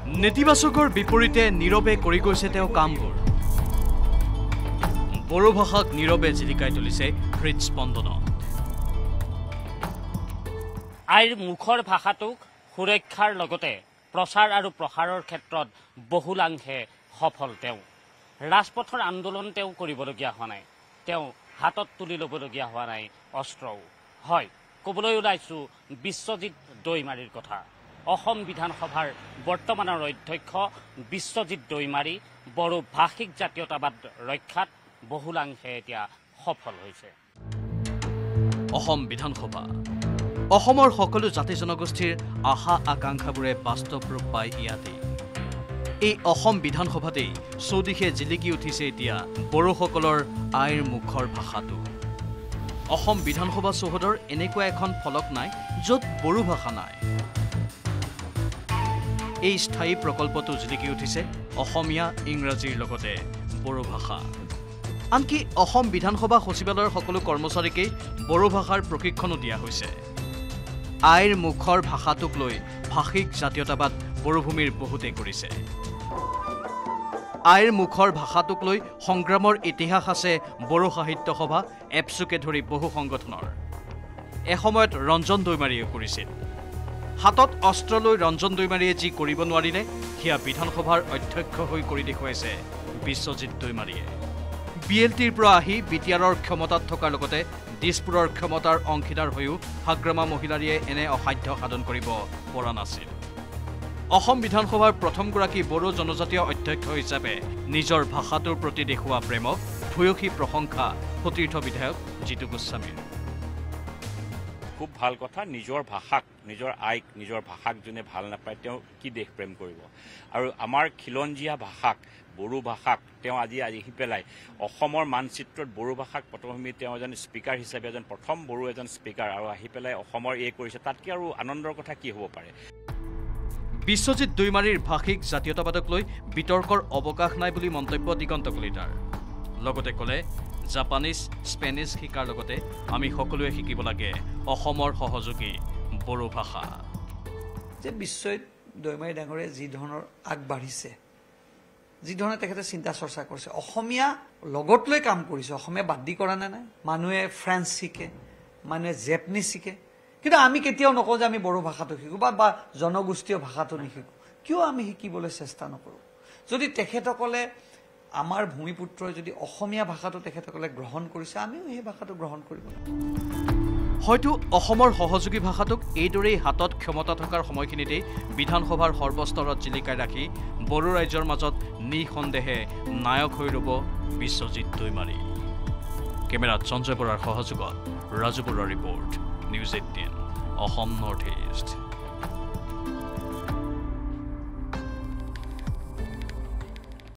নেতিবাচকৰ বিপৰীতে নীৰৱে কৰি গৈছে তেওঁ কামবোৰ বড়ো ভাষাক নীৰৱে জিলিকাই তুলিছে হৃদস্পন্দনত আইৰ মুখৰ ভাষাটোক সুৰক্ষাৰ লগতে প্ৰচাৰ আৰু প্ৰসাৰৰ ক্ষেত্ৰত বহুলাংশে সফল তেওঁ ৰাজপথৰ আন্দোলন তেওঁ কৰিবলগীয়া হোৱা নাই তেওঁ হাতত তুলি ল'বলগীয়া হোৱা নাই অস্ত্ৰও হয় ক'বলৈ ওলাইছোঁ বিশ্বজিৎ দৈমাৰীৰ কথা অসম বিধানসভাৰ বৰ্তমানৰ অধ্যক্ষ বিশ্বজিৎ দৈমাৰী বড়ো ভাষিক জাতীয়তাবাদ ৰক্ষাত বহুলাংশে এতিয়া সফল হৈছে অসম বিধানসভা অসমৰ সকলো জাতি জনগোষ্ঠীৰ আশা আকাংক্ষাবোৰে বাস্তৱ ৰূপ পায় ইয়াতে এই অসম বিধানসভাতেই চৌদিশে জিলিকি উঠিছে এতিয়া বড়োসকলৰ আইৰ মুখৰ ভাষাটো অসম বিধানসভা চৌহদৰ এনেকুৱা এখন ফলক নাই য'ত বড়ো ভাষা নাই এই স্থায়ী প্ৰকল্পটো জিলিকি উঠিছে অসমীয়া ইংৰাজীৰ লগতে বড়ো ভাষা আনকি অসম বিধানসভা সচিবালয়ৰ সকলো কৰ্মচাৰীকেই বড়ো ভাষাৰ প্ৰশিক্ষণো দিয়া হৈছে আইৰ মুখৰ ভাষাটোক লৈ ভাষিক জাতীয়তাবাদ বড়োভূমিৰ বহুতে কৰিছে আইৰ মুখৰ ভাষাটোক লৈ সংগ্ৰামৰ ইতিহাস আছে বড়ো সাহিত্য সভা এপচুকে ধৰি বহু সংগঠনৰ এসময়ত ৰঞ্জন দৈমাৰীয়ে কৰিছিল হাতত অস্ত্ৰ লৈ ৰঞ্জন দৈমাৰীয়ে যি কৰিব নোৱাৰিলে সেয়া বিধানসভাৰ অধ্যক্ষ হৈ কৰি দেখুৱাইছে বিশ্বজিৎ দৈমাৰীয়ে বিএলটিৰ পৰা আহি বিটিআৰৰ ক্ষমতাত থকাৰ লগতে দিছপুৰৰ ক্ষমতাৰ অংশীদাৰ হৈও হাগ্ৰামা মহিলাৰীয়ে এনে অসাধ্য সাধন কৰিব পৰা নাছিল অসম বিধানসভাৰ প্ৰথমগৰাকী বড়ো জনজাতীয় অধ্যক্ষ হিচাপে নিজৰ ভাষাটোৰ প্ৰতি দেখুওৱা প্ৰেমক ভূয়সী প্ৰশংসা সতীৰ্থ বিধায়ক জিতু গোস্বামীৰ খুব ভাল কথা নিজৰ ভাষাক নিজৰ আইক নিজৰ ভাষাক যোনে ভাল নাপায় তেওঁ কি দেশ প্ৰেম কৰিব আৰু আমাৰ খিলঞ্জীয়া ভাষাক বড়ো ভাষাক তেওঁ আজি আহি পেলাই অসমৰ মানচিত্ৰত বড়ো ভাষাক পটভূমি তেওঁ এজন স্পিকাৰ হিচাপে এজন প্ৰথম বড়ো এজন স্পিকাৰ আৰু আহি পেলাই অসমৰ কৰিছে তাতকৈ আৰু আনন্দৰ কথা কি হ'ব পাৰে বিশ্বজিৎ দৈমাৰীৰ ভাষিক জাতীয়তাবাদক লৈ বিতৰ্কৰ অৱকাশ নাই বুলি মন্তব্য দিগন্ত কলিতাৰ লগতে ক'লে জাপানিজ স্পেনিছ শিকাৰ লগতে আমি সকলোৱে শিকিব লাগে অসমৰ সহযোগী বড়ো ভাষা যে বিশ্বজিৎ দৈমাৰী ডাঙৰীয়ে যি ধৰণৰ আগবাঢ়িছে যি ধৰণে তেখেতে চিন্তা চৰ্চা কৰিছে অসমীয়া লগত লৈ কাম কৰিছে অসমীয়া বাদ দি কৰা নাই মানুহে ফ্ৰেঞ্চ শিকে মানুহে জেপানিজ শিকে কিন্তু আমি কেতিয়াও নকওঁ যে আমি বড়ো ভাষাটো শিকোঁ বা জনগোষ্ঠীয় ভাষাটো নিশিকোঁ কিয় আমি শিকিবলৈ চেষ্টা নকৰোঁ যদি তেখেতসকলে আমাৰ ভূমিপুত্ৰই যদি অসমীয়া ভাষাটো তেখেতসকলে গ্ৰহণ কৰিছে আমিও সেই ভাষাটো গ্ৰহণ কৰিব হয়তো অসমৰ সহযোগী ভাষাটোক এইদৰেই হাতত ক্ষমতা থকাৰ সময়খিনিতেই বিধানসভাৰ সৰ্বস্তৰত জিলিকাই ৰাখি বড়ো ৰাইজৰ মাজত নিঃসন্দেহে নায়ক হৈ ৰ'ব বিশ্বজিৎ দৈমাৰী কেমেৰাত সঞ্জয় বৰাৰ সহযোগত ৰাজু বৰুৱাৰ ৰিপৰ্ট News18 Assam Northeast